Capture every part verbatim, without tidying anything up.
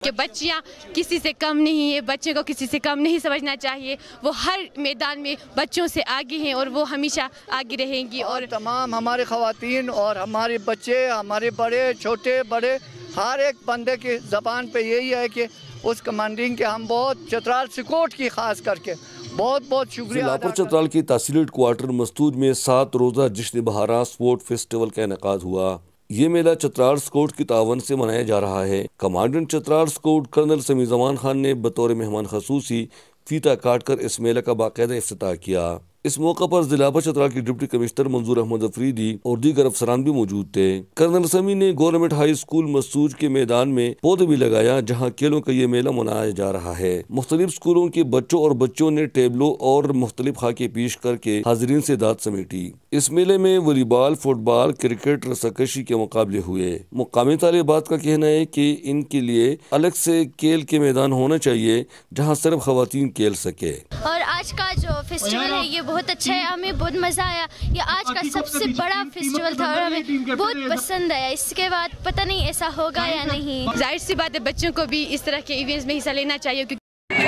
کہ بچیاں کسی سے کم نہیں ہیں، بچے کو کسی سے کم نہیں سمجھنا چاہیے، وہ ہر میدان میں بچوں سے آگے ہیں اور وہ ہمیشہ آگے رہیں گی۔ اور تمام ہمارے خواتین اور ہمارے بچے، ہمارے بڑے چھوٹے بڑے، ہر ایک بندے کی زبان پہ یہی ہے کہ اس کمانڈنگ کے ہم بہت چترال سکوٹ کی خاص کر کے بہت بہت شکریہ ضلع پر چترال کی تحصیل ہیڈ کوارٹر مستود میں سات روزہ جشن بہارا سپورٹ فیسٹیول کا انعقاد ہوا۔ یہ میلہ چترال سکوٹ کی تعاون سے منایا جا رہا ہے۔ Commandant Chitral scout colonel Sami Zaman Khan نے بطور مہمان خصوصی فیتا کاٹ کر اس میلہ کا باقاعدہ افتتاح کیا۔ اس موقع پر ضلع پر چترال کی ڈپٹی کمشنر منظور احمد افریدی اور دیگر افسران بھی موجود تھے۔ کرنل سمیع نے گورنمنٹ ہائی اسکول مسعود کے میدان میں پودے بھی لگایا، جہاں کھیلوں کا یہ میلہ منایا جا رہا ہے۔ مختلف اسکولوں کے بچوں اور بچوں نے ٹیبلوں اور مختلف خاکے پیش کر کے حاضرین سے داد سمیٹی۔ اس میلے میں والی بال، فٹ بال، کرکٹ، رسا کشی کے مقابلے ہوئے۔ مقامی طالبات کا کہنا ہے کہ ان کے لیے الگ سے کھیل کے میدان ہونا چاہیے جہاں صرف خواتین کھیل سکے۔ اور آج کا جو فیسٹیول ہے یہ بہت اچھا ہے، ہمیں بہت مزہ آیا۔ یہ آج کا سب سے بڑا فیسٹیول تھا اور ہمیں بہت پسند آیا۔ اس کے بعد پتہ نہیں ایسا ہوگا یا نہیں۔ ظاہر سی بات ہے بچوں کو بھی اس طرح کے ایونٹس میں حصہ لینا چاہیے، کیونکہ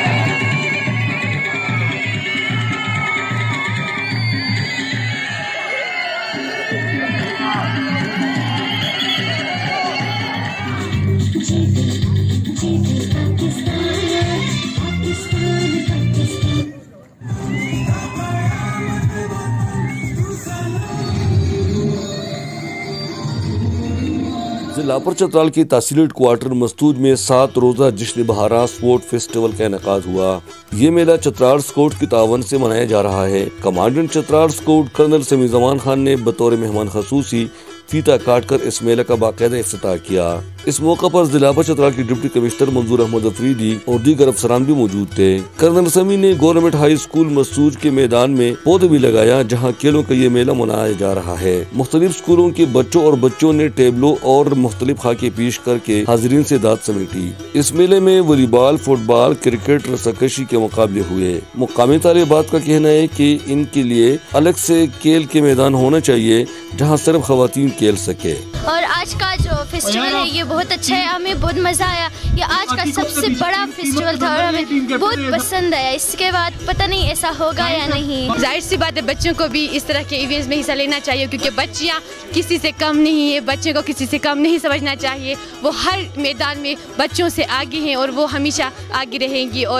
ضلع پر چترال کی تحصیل ہیڈ کوارٹر مستود میں سات روزہ جشن بہارا سپورٹ فیسٹیول کا انعقاد ہوا۔ یہ میلہ چترال سکوٹ کی تعاون سے منایا جا رہا ہے۔ Commandant Chitral scout colonel Sami Zaman Khan نے بطور مہمان خصوصی فیتا کاٹ کر اس میلہ کا باقاعدہ افتتاح کیا۔ اس موقع پر ضلع پر چترال کی ڈپٹی کمشنر منظور احمد افریدی اور دیگر افسران بھی موجود تھے۔ کرنل سمیع نے گورنمنٹ ہائی اسکول مسعود کے میدان میں پودے بھی لگایا، جہاں کھیلوں کا یہ میلہ منایا جا رہا ہے۔ مختلف اسکولوں کے بچوں اور بچوں نے ٹیبلوں اور مختلف خاکے پیش کر کے حاضرین سے داد سمیٹی۔ اس میلے میں والی بال، فٹ بال، کرکٹ، رسا کشی کے مقابلے ہوئے۔ مقامی طالبات کا کہنا ہے کہ ان کے لیے الگ سے کھیل کے میدان ہونا چاہیے جہاں صرف خواتین کھیل سکے۔ اور آج کا جو فیسٹیول ہے یہ بہت اچھا ہے، ہمیں بہت مزہ آیا۔ یہ آج کا سب سے بڑا فیسٹیول تھا اور ہمیں بہت پسند آیا۔ اس کے بعد پتہ نہیں ایسا ہوگا یا نہیں۔ ظاہر سی بات ہے بچوں کو بھی اس طرح کے ایونٹس میں حصہ لینا چاہیے، کیونکہ بچیاں کسی سے کم نہیں ہیں، بچے کو کسی سے کم نہیں سمجھنا چاہیے، وہ ہر میدان میں بچوں سے آگے ہیں اور وہ ہمیشہ آگے رہیں گی، اور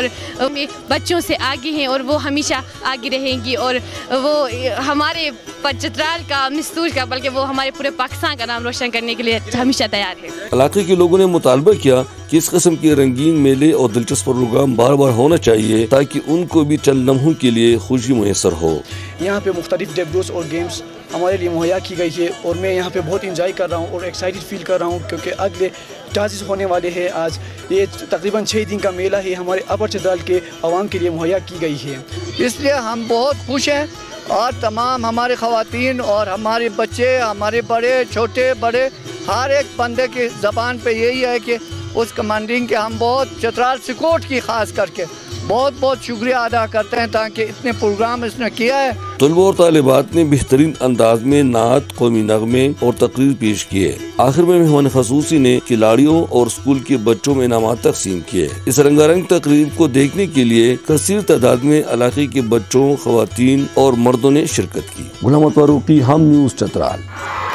بچوں سے آگے ہیں اور وہ ہمیشہ آگے رہیں گی، اور وہ ہمارے چترال کا، مستور کا، بلکہ وہ ہمارے پورے پاکستان کا نام روشن کرنے کے لیے ہمیشہ تیار ہے۔ علاقے کے لوگوں نے مطالبہ کیا کہ اس قسم کے رنگین میلے اور دلچسپ پروگرام بار بار ہونا چاہیے تاکہ ان کو بھی چند لمحوں کے لیے خوشی میسر ہو۔ یہاں پہ مختلف ٹیبلوز اور گیمز ہمارے لیے مہیا کی گئی ہے اور میں یہاں پہ بہت انجوائے کر رہا ہوں اور ایکسائٹڈ فیل کر رہا ہوں، کیونکہ اگلے ٹاسز ہونے والے ہیں۔ آج یہ تقریباً چھ دن کا میلہ ہے ہمارے اپر چترال کے عوام کے لیے مہیا کی گئی ہے، اس لیے ہم بہت خوش ہیں۔ اور تمام ہمارے خواتین اور ہمارے بچے، ہمارے بڑے چھوٹے بڑے، ہر ایک بندے کی زبان پہ یہی ہے کہ اس کمانڈنگ کے ہم بہت چترال سکوٹ کی خاص کر کے بہت بہت شکریہ ادا کرتے ہیں تاکہ اتنے پروگرام اس نے کیا ہے۔ طلباء اور طالبات نے بہترین انداز میں نعت، قومی نغمے اور تقریر پیش کیے۔ آخر میں مہمان خصوصی نے کھلاڑیوں اور اسکول کے بچوں میں انعامات تقسیم کیے۔ اس رنگا رنگ تقریب کو دیکھنے کے لیے کثیر تعداد میں علاقے کے بچوں، خواتین اور مردوں نے شرکت کی۔ غلام فاروقی، ہم نیوز چترال۔